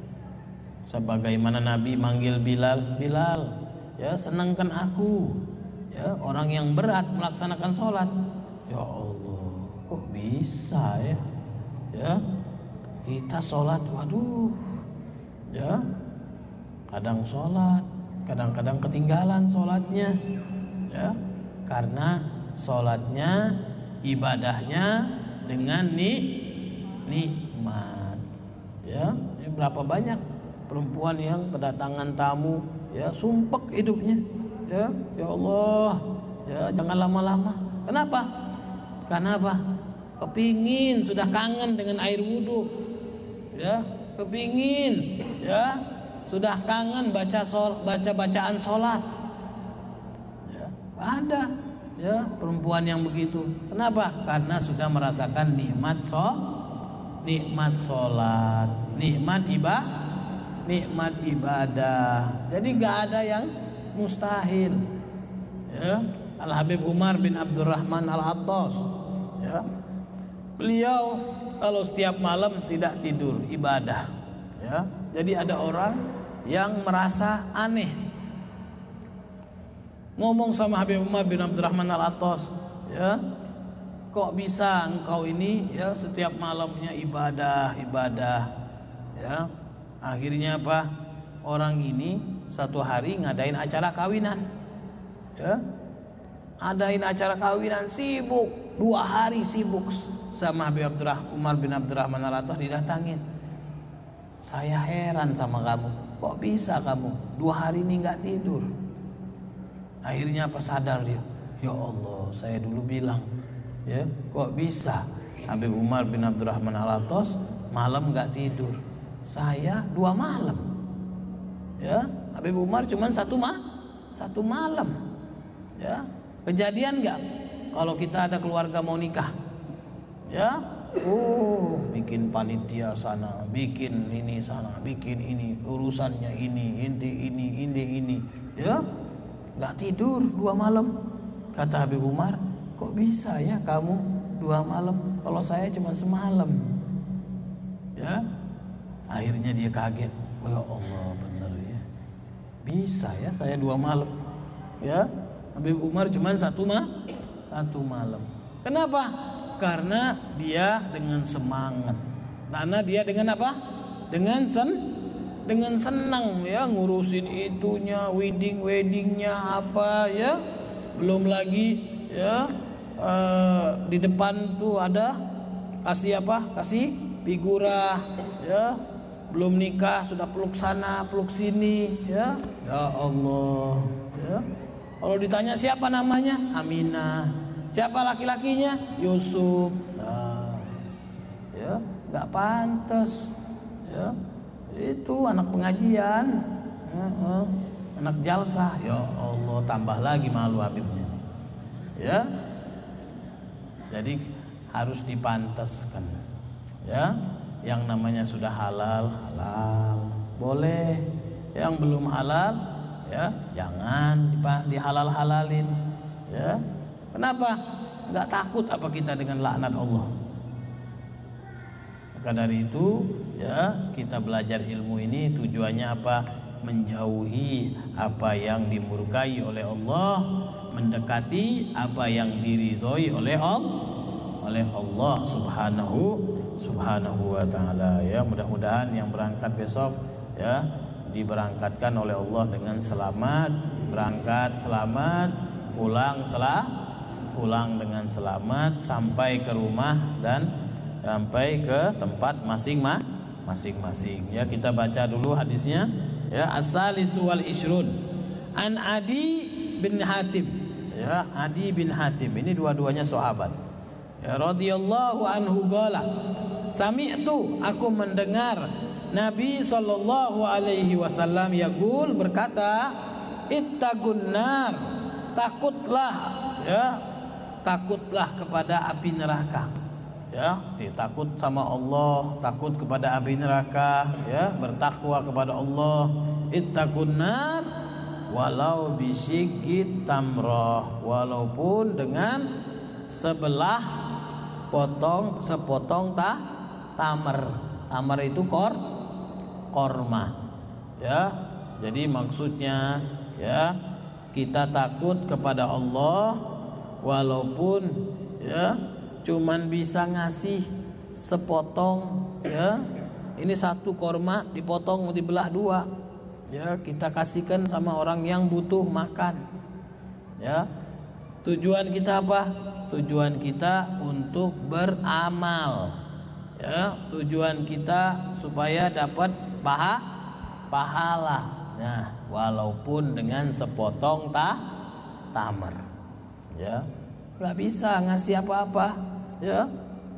sebagaimana Nabi manggil Bilal, ya senangkan aku. Ya, orang yang berat melaksanakan sholat. Ya Allah, kok bisa ya? Ya, kita sholat, waduh, ya, kadang sholat, kadang-kadang ketinggalan sholatnya, ya, karena sholatnya, ibadahnya dengan nikmat, ya. Ini berapa banyak perempuan yang kedatangan tamu, ya, sumpek hidupnya, ya Allah, ya jangan lama-lama. Kenapa? Karena apa? Kepingin, sudah kangen dengan air wudhu. Ya, kepingin, ya, sudah kangen bacaan sholat. Ya, ada, ya, perempuan yang begitu. Kenapa? Karena sudah merasakan nikmat sholat, nikmat ibadah. Jadi gak ada yang mustahil. Ya, Al Habib Umar bin Abdurrahman Al-Attas, ya, beliau kalau setiap malam tidak tidur ibadah, ya. Jadi ada orang yang merasa aneh, ngomong sama Habib Umar bin Abdurrahman Al-Attas, ya, kok bisa engkau ini, ya, setiap malamnya ibadah, ya. Akhirnya apa? Orang ini satu hari ngadain acara kawinan, ya, adain acara kawinan, sibuk 2 hari sibuk. Sama Habib Umar bin Abdurrahman Al-Attas didatangin. Saya heran sama kamu, kok bisa kamu 2 hari ini nggak tidur? Akhirnya apa, sadar dia, ya Allah, saya dulu bilang, ya, kok bisa Habib Umar bin Abdurrahman Al-Attas malam nggak tidur, saya 2 malam. Ya, Habib Umar cuma satu malam. Ya, kejadian nggak kalau kita ada keluarga mau nikah? Ya, bikin panitia sana, bikin ini sana, bikin ini, urusannya ini, ini, ya, nggak tidur 2 malam. Kata Habib Umar, kok bisa ya kamu 2 malam, kalau saya cuma semalam? Ya, akhirnya dia kaget, oh ya Allah, bener ya, bisa ya saya 2 malam. Ya, Habib Umar cuma satu malam. Kenapa? Karena dia dengan semangat. Karena dia dengan apa? Dengan senang, ya, ngurusin itunya, weddingnya apa, ya. Belum lagi, ya, di depan tuh ada kasih apa? Kasih figura, ya. Belum nikah sudah peluk sana, peluk sini, ya. Ya Allah, ya. Kalau ditanya siapa namanya? Aminah. Siapa laki-lakinya? Yusuf. Nah, ya, nggak pantas. Ya, itu anak pengajian, anak jalsah. Ya Allah, tambah lagi malu Habibnya. Ya, jadi harus dipantaskan. Ya, yang namanya sudah halal boleh. Yang belum halal, ya jangan dihalal-halalin. Ya. Kenapa? nggak takut apa kita dengan laknat Allah? Maka dari itu ya, kita belajar ilmu ini tujuannya apa? Menjauhi apa yang dimurkai oleh Allah, mendekati apa yang diridhoi oleh Allah subhanahu wa ta'ala. Ya, mudah-mudahan yang berangkat besok ya diberangkatkan oleh Allah dengan selamat, berangkat selamat, pulang dengan selamat sampai ke rumah dan sampai ke tempat masing-masing. Ya, kita baca dulu hadisnya. Ya, as-salisu wal ishrun an Adi bin Hatim. Ya, Adi bin Hatim ini dua-duanya sahabat. Ya, radhiyallahu anhu qala, sami'tu, aku mendengar Nabi sallallahu alaihi wasallam yaqul, berkata, ittaqun nar, takutlah kepada api neraka. Ya, takut sama Allah, takut kepada api neraka, ya, bertakwa kepada Allah. Ittaqun nar walau bisyikki tamrah, walaupun dengan sepotong tamar. Tamar itu korma. Ya, jadi maksudnya ya, kita takut kepada Allah walaupun ya cuman bisa ngasih sepotong, ya. Ini satu korma dipotong dibelah dua. Ya, kita kasihkan sama orang yang butuh makan. Ya. Tujuan kita apa? Tujuan kita untuk beramal. Ya, tujuan kita supaya dapat pahala. Nah, walaupun dengan sepotong tamar. Ya. Nggak bisa ngasih apa-apa. Ya,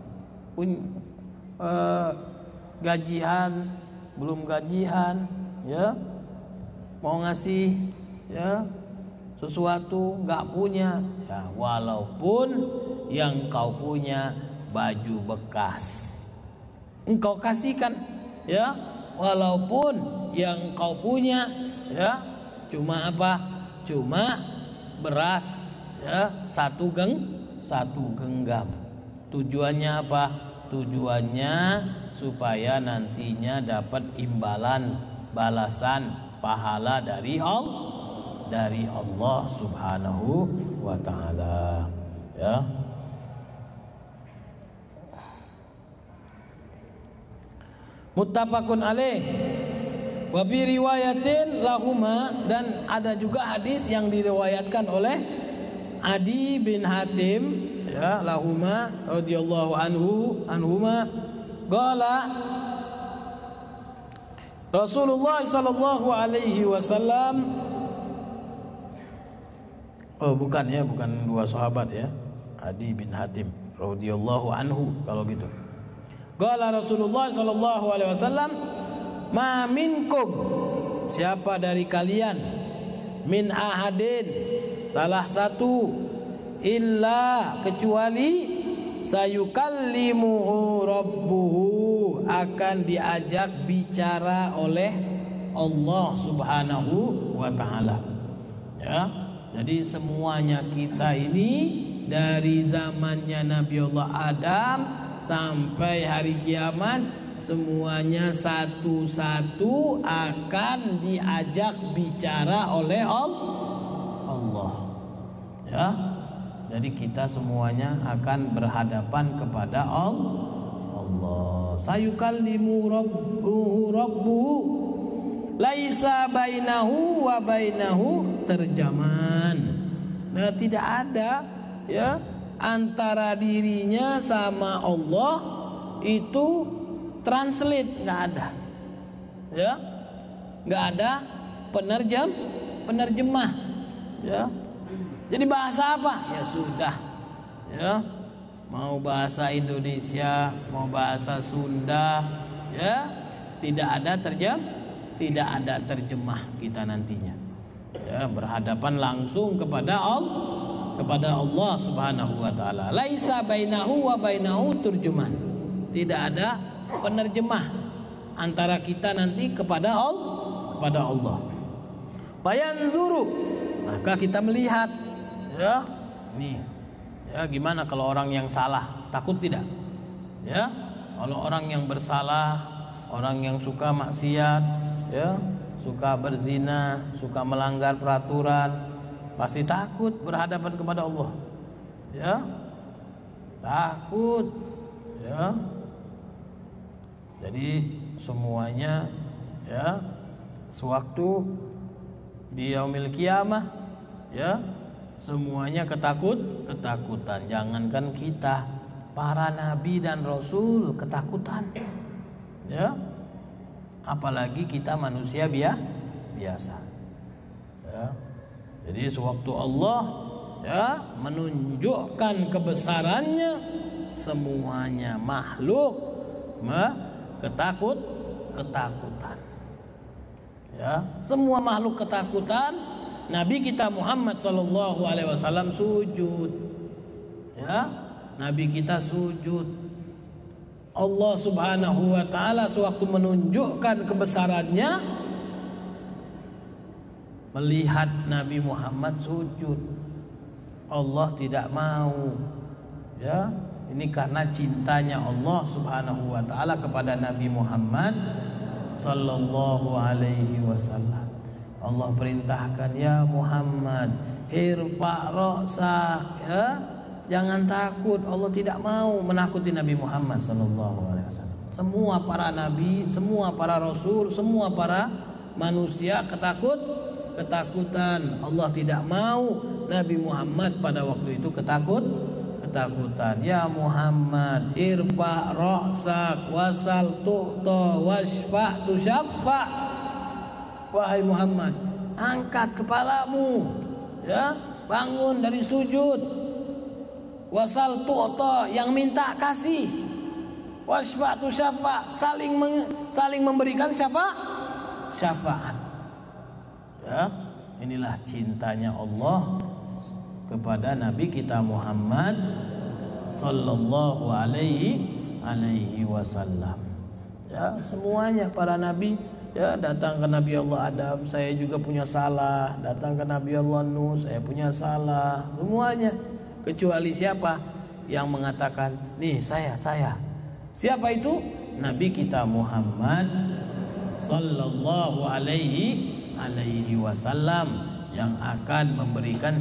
gajian belum gajian, ya, mau ngasih ya sesuatu nggak punya, ya, walaupun yang kau punya baju bekas engkau kasihkan, ya, walaupun yang kau punya ya cuma apa, cuma beras ya satu genggam. Tujuannya apa? Tujuannya supaya nantinya dapat imbalan, balasan, pahala dari Allah subhanahu wa ta'ala. Ya. Muttafaqun alaih wa bi riwayatin lahuma, dan ada juga hadis yang diriwayatkan oleh Adi bin Hatim ya lahuma radhiyallahu anhuma qala Rasulullah sallallahu alaihi wasallam, bukan dua sahabat ya, Adi bin Hatim radhiyallahu anhu kalau gitu. Qala Rasulullah sallallahu alaihi wasallam, ma minkum, siapa dari kalian, min ahadin, salah satu, illa, kecuali, sayukallimuhu rabbuhu, akan diajak bicara oleh Allah subhanahu wa ta'ala. Ya, jadi semuanya kita ini dari zamannya Nabi Allah Adam sampai hari kiamat, semuanya satu-satu akan diajak bicara oleh Allah. Ya, jadi kita semuanya akan berhadapan kepada Allah. Sayukallimu rabbuhu laisa bainahu wa bainahu terjaman. Nah, tidak ada ya antara dirinya sama Allah itu translate, nggak ada. Ya, nggak ada penerjemah. Ya. Jadi bahasa apa? Ya sudah. Ya. Mau bahasa Indonesia, mau bahasa Sunda, ya, tidak ada terjemah kita nantinya. Ya, berhadapan langsung kepada Allah Subhanahu wa taala. Laisa bainahu wa bainahu turjuman. Tidak ada penerjemah antara kita nanti kepada Allah. Bayanzuru, maka kita melihat, ya, nih, Ya, gimana kalau orang yang salah? Takut tidak? Ya, kalau orang yang bersalah, orang yang suka maksiat, ya, suka berzina, suka melanggar peraturan, pasti takut berhadapan kepada Allah. Ya, takut. Ya, jadi semuanya, ya, sewaktu di yaumil qiyamah, ya, semuanya ketakutan. Jangankan kita, para nabi dan rasul ketakutan, ya, apalagi kita manusia biasa, ya. Jadi sewaktu Allah, ya, menunjukkan kebesarannya, semuanya makhluk ketakutan, ya, semua makhluk ketakutan. Nabi kita Muhammad sallallahu alaihi wasallam sujud, ya, Nabi kita sujud. Allah Subhanahu wa taala sewaktu menunjukkan kebesarannya, melihat Nabi Muhammad sujud, Allah tidak mau, ya. Ini karena cintanya Allah Subhanahu wa taala kepada Nabi Muhammad sallallahu alaihi wasallam. Allah perintahkan, ya Muhammad, irfa' ra'sak, ya, jangan takut. Allah tidak mau menakuti Nabi Muhammad sallallahu alaihi wasallam. Semua para nabi, semua para rasul, semua para manusia ketakutan. Allah tidak mau Nabi Muhammad pada waktu itu ketakutan. Ya Muhammad, irfa' ra'sak wasal tu'ta washfa' tushaffa'. Wahai Muhammad, angkat kepalamu, ya, bangun dari sujud. Wasal tu'ta, yang minta kasih. Washfa' tushaffa', saling memberikan syafaat. Ya, inilah cintanya Allah kepada Nabi kita Muhammad sallallahu alaihi wasallam. Ya, semuanya para nabi, ya, datang ke Nabi Allah Adam, saya juga punya salah. Datang ke Nabi Allah Nuh, saya punya salah. Semuanya, kecuali siapa yang mengatakan, nih saya. Siapa itu? Nabi kita Muhammad sallallahu alaihi wasallam, yang akan memberikan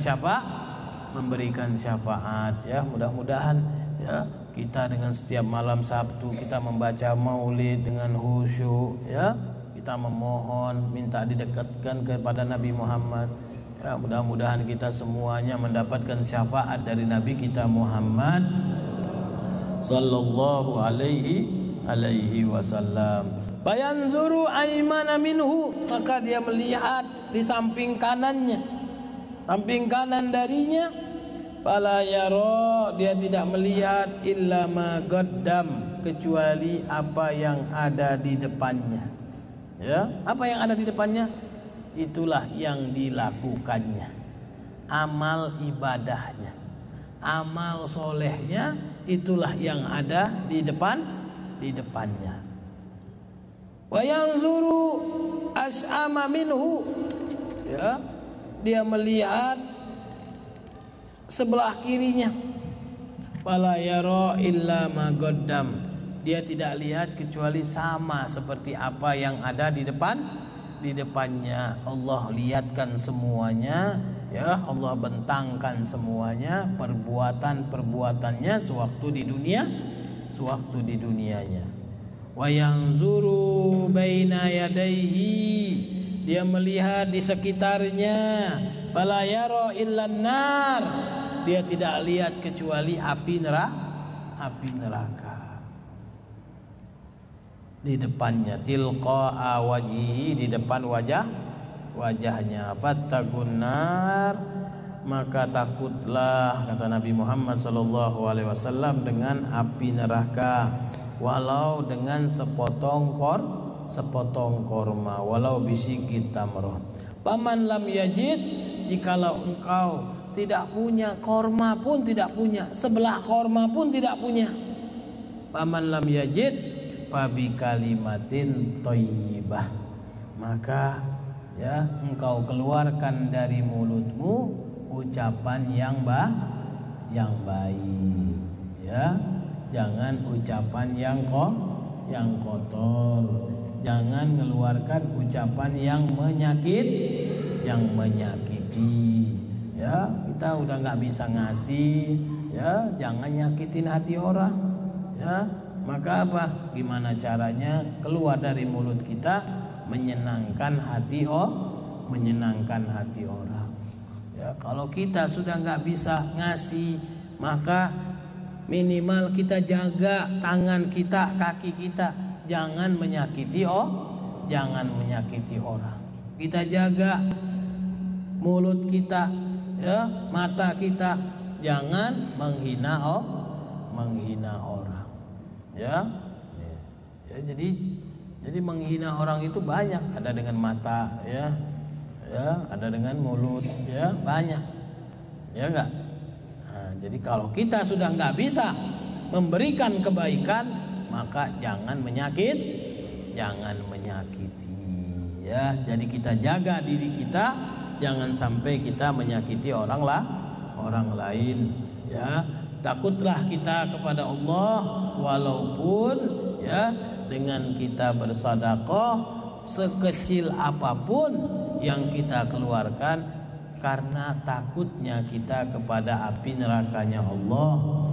syafaat, ya. Mudah-mudahan, ya, kita dengan setiap malam Sabtu kita membaca maulid dengan khusyuk, ya, kita memohon, minta didekatkan kepada Nabi Muhammad, ya. Mudah-mudahan kita semuanya mendapatkan syafaat dari Nabi kita Muhammad sallallahu alaihi wasallam. Bayanzuru aymana minhu, maka dia melihat di samping kanannya, samping kanan darinya. Fala yara, dia tidak melihat illa ma qaddam, kecuali apa yang ada di depannya. Ya, apa yang ada di depannya? Itulah yang dilakukannya. Amal ibadahnya, amal solehnya, itulah yang ada di depannya. Wa yanzuru as'ama minhu, ya, dia melihat sebelah kirinya. Fala yara illa ma qaddam, dia tidak lihat kecuali sama seperti apa yang ada di depannya. Allah lihatkan semuanya, ya, Allah bentangkan semuanya, perbuatannya sewaktu di dunianya. Wa yanzuru baina yadayhi, dia melihat di sekitarnya. Fala yara illan nar, dia tidak lihat kecuali api neraka. Di depannya, tilqa wajhi, di depan wajahnya. Fattaqun nar, maka takutlah, kata Nabi Muhammad sallallahu alaihi wasallam, dengan api neraka, walau dengan sepotong korma, walau bisikit tamroh. Paman lam yajid, jikalau engkau tidak punya korma pun tidak punya, sebelah korma pun tidak punya. Paman lam yajid fabi kalimatin thayyibah, maka, ya, engkau keluarkan dari mulutmu ucapan yang baik, ya. Jangan ucapan yang kotor, jangan mengeluarkan ucapan yang menyakiti, ya. Kita udah nggak bisa ngasih, ya, jangan nyakitin hati orang, ya. Maka apa? Gimana caranya keluar dari mulut kita menyenangkan hati orang, ya. Kalau kita sudah nggak bisa ngasih, maka minimal kita jaga tangan kita, kaki kita, jangan menyakiti orang. Kita jaga mulut kita, ya, mata kita, jangan menghina orang, ya. Ya, jadi menghina orang itu banyak, ada dengan mata, ya, ada dengan mulut, ya, banyak, ya enggak. Nah, jadi kalau kita sudah nggak bisa memberikan kebaikan, maka jangan menyakiti, ya. Jadi kita jaga diri kita, jangan sampai kita menyakiti orang lain, ya. Takutlah kita kepada Allah, walaupun, ya, dengan kita bersedekah sekecil apapun yang kita keluarkan, karena takutnya kita kepada api nerakanya Allah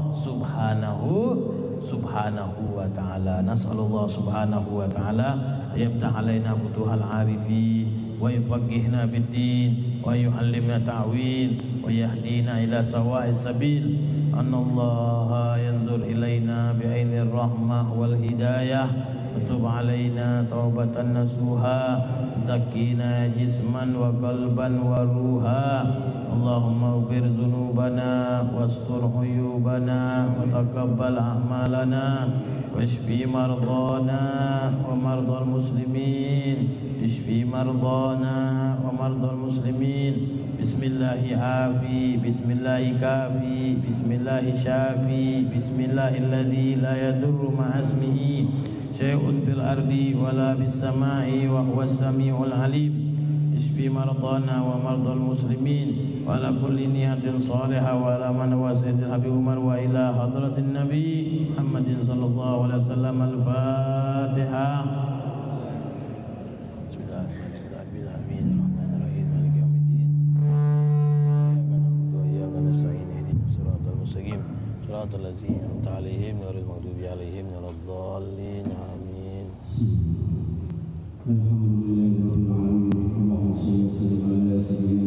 subhanahu wa ta'ala. Nas'alullah subhanahu wa ta'ala yaftah alaina futuhal arifin wa yufaqihna bid-din wa yu'allimna ta'wil wa yahdina ila sawa'is sabil. Anallaha yanzur ilaina bi'ainir rahmah wal hidayah wa tub alaina taubatan nasuha zakkina jisman wa qalban wa ruha. Allahumma ighfir dzunubana wastur uyubana wa taqabbal a'malana washfi mardana wa mardal muslimin, ishfi mardana wa mardal muslimin. Bismillahi afi, bismillahi kafi, bismillahi syafi, bismillahilladzi la yadurru ma'asmihi syai'un fil ardi wala bis sama'i wa huwas sami'ul alim. Ishfi mardana wa mardal muslimin wa ala kulli niyatin salihah wa ala man huwa sayyidil habib Umar wa ila hadratin nabi Muhammadin sallallahu alaihi wasallam. Al-Fatihah. Shiratal ladzina an'amta 'alaihim ghairil maghdubi 'alaihim waladdallin. Amin. Alhamdulillahirabbil alamin. Allahumma shalli wa sallim ala sayyidina